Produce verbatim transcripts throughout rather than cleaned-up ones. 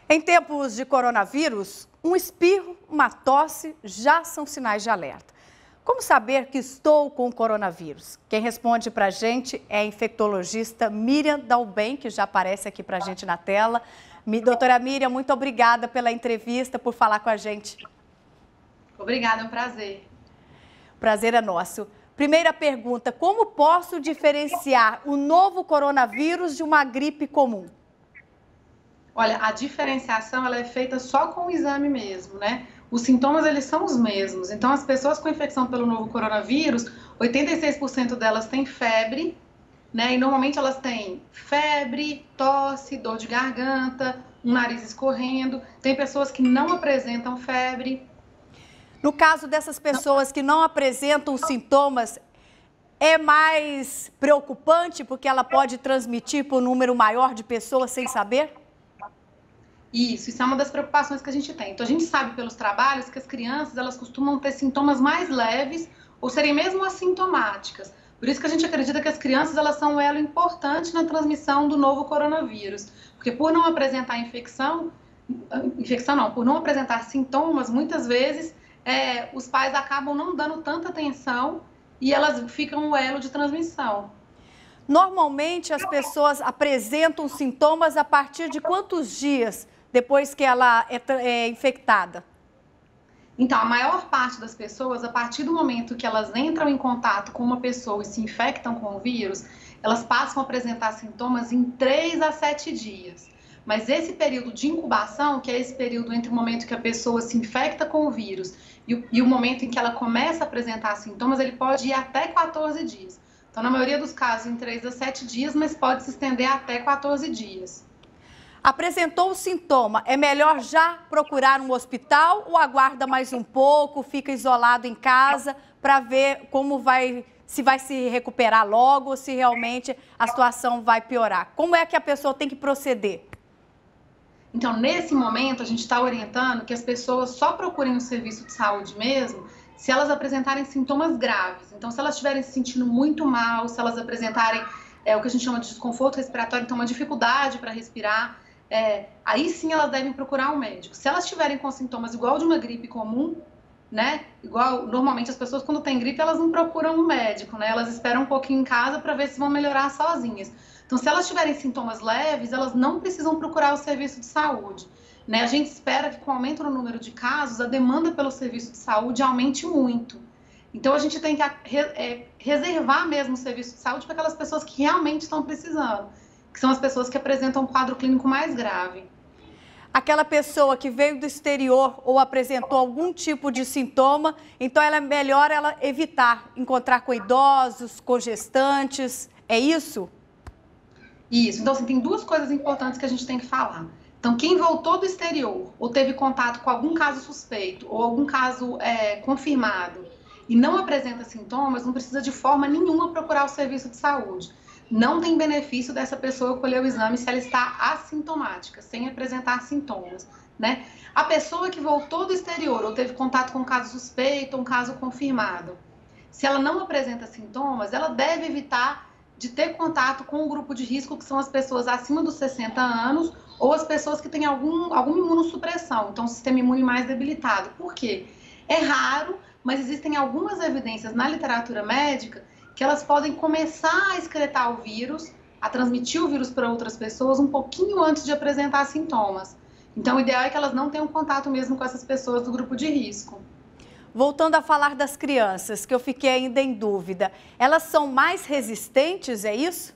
Em tempos de coronavírus, um espirro, uma tosse já são sinais de alerta. Como saber que estou com coronavírus? Quem responde para a gente é a infectologista Miriam Dalben, que já aparece aqui para a gente na tela. Doutora Miriam, muito obrigada pela entrevista, por falar com a gente. Obrigada, é um prazer. Prazer é nosso. Primeira pergunta, como posso diferenciar o novo coronavírus de uma gripe comum? Olha, a diferenciação ela é feita só com o exame mesmo, né? Os sintomas, eles são os mesmos. Então, as pessoas com infecção pelo novo coronavírus, oitenta e seis por cento delas têm febre, né? E normalmente elas têm febre, tosse, dor de garganta, um nariz escorrendo. Tem pessoas que não apresentam febre. No caso dessas pessoas que não apresentam os sintomas, é mais preocupante porque ela pode transmitir para um número maior de pessoas sem saber? Isso, isso é uma das preocupações que a gente tem. Então, a gente sabe pelos trabalhos que as crianças, elas costumam ter sintomas mais leves ou serem mesmo assintomáticas. Por isso que a gente acredita que as crianças, elas são um elo importante na transmissão do novo coronavírus. Porque por não apresentar infecção, infecção não, por não apresentar sintomas, muitas vezes é, os pais acabam não dando tanta atenção e elas ficam o elo de transmissão. Normalmente, as pessoas apresentam sintomas a partir de quantos dias depois que ela é, é infectada? Então, a maior parte das pessoas, a partir do momento que elas entram em contato com uma pessoa e se infectam com o vírus, elas passam a apresentar sintomas em três a sete dias. Mas esse período de incubação, que é esse período entre o momento que a pessoa se infecta com o vírus e o, e o momento em que ela começa a apresentar sintomas, ele pode ir até quatorze dias. Então, na maioria dos casos, em três a sete dias, mas pode se estender até quatorze dias. Apresentou o sintoma, é melhor já procurar um hospital ou aguarda mais um pouco, fica isolado em casa para ver como vai, se vai se recuperar logo ou se realmente a situação vai piorar? Como é que a pessoa tem que proceder? Então, nesse momento, a gente está orientando que as pessoas só procurem o serviço de saúde mesmo se elas apresentarem sintomas graves. Então, se elas estiverem se sentindo muito mal, se elas apresentarem é, o que a gente chama de desconforto respiratório, então uma dificuldade para respirar, é, aí sim elas devem procurar um médico. Se elas estiverem com sintomas igual de uma gripe comum, né, igual normalmente as pessoas quando têm gripe, elas não procuram um médico, né, elas esperam um pouquinho em casa para ver se vão melhorar sozinhas. Então, se elas tiverem sintomas leves, elas não precisam procurar o serviço de saúde. Né? A gente espera que com o aumento no número de casos, a demanda pelo serviço de saúde aumente muito. Então, a gente tem que reservar mesmo o serviço de saúde para aquelas pessoas que realmente estão precisando, que são as pessoas que apresentam um quadro clínico mais grave. Aquela pessoa que veio do exterior ou apresentou algum tipo de sintoma, então ela é melhor ela evitar encontrar com idosos, com gestantes, é isso? Isso. Então, assim, tem duas coisas importantes que a gente tem que falar. Então, quem voltou do exterior ou teve contato com algum caso suspeito ou algum caso é, confirmado e não apresenta sintomas, não precisa de forma nenhuma procurar o serviço de saúde. Não tem benefício dessa pessoa colher o exame se ela está assintomática, sem apresentar sintomas, né? A pessoa que voltou do exterior ou teve contato com um caso suspeito ou um caso confirmado, se ela não apresenta sintomas, ela deve evitar de ter contato com um grupo de risco, que são as pessoas acima dos sessenta anos ou as pessoas que têm algum, alguma imunossupressão, então o sistema imune mais debilitado. Por quê? É raro, mas existem algumas evidências na literatura médica que elas podem começar a excretar o vírus, a transmitir o vírus para outras pessoas um pouquinho antes de apresentar sintomas. Então, o ideal é que elas não tenham contato mesmo com essas pessoas do grupo de risco. Voltando a falar das crianças, que eu fiquei ainda em dúvida, elas são mais resistentes, é isso?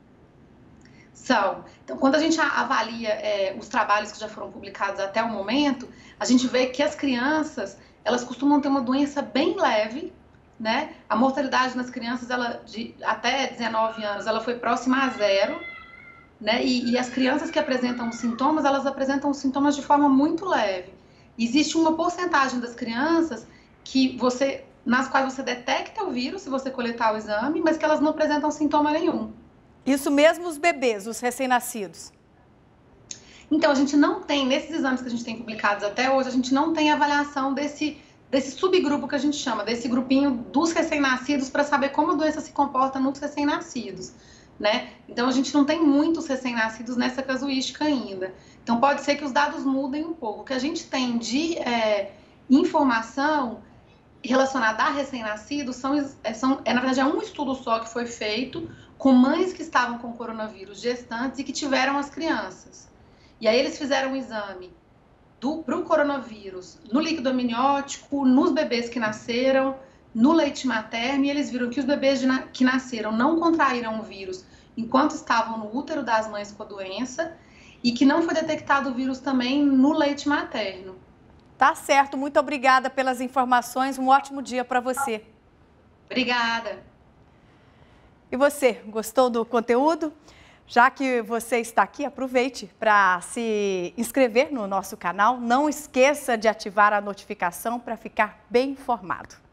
São. Então, quando a gente avalia é, os trabalhos que já foram publicados até o momento, a gente vê que as crianças, elas costumam ter uma doença bem leve, né? A mortalidade nas crianças, ela, de até dezenove anos, ela foi próxima a zero, né? E, e as crianças que apresentam sintomas, elas apresentam os sintomas de forma muito leve. Existe uma porcentagem das crianças que você, nas quais você detecta o vírus se você coletar o exame, mas que elas não apresentam sintoma nenhum. Isso mesmo os bebês, os recém-nascidos? Então, a gente não tem, nesses exames que a gente tem publicados até hoje, a gente não tem avaliação desse, desse subgrupo que a gente chama, desse grupinho dos recém-nascidos, para saber como a doença se comporta nos recém-nascidos. né? Então, a gente não tem muitos recém-nascidos nessa casuística ainda. Então, pode ser que os dados mudem um pouco. O que a gente tem de é, informação relacionada a recém-nascidos são, são, é, na verdade, é um estudo só que foi feito com mães que estavam com coronavírus gestantes e que tiveram as crianças. E aí eles fizeram um exame para o coronavírus no líquido amniótico, nos bebês que nasceram, no leite materno, e eles viram que os bebês de na, que nasceram não contraíram o vírus enquanto estavam no útero das mães com a doença e que não foi detectado o vírus também no leite materno. Tá certo, muito obrigada pelas informações, um ótimo dia para você. Obrigada. E você, gostou do conteúdo? Já que você está aqui, aproveite para se inscrever no nosso canal. Não esqueça de ativar a notificação para ficar bem informado.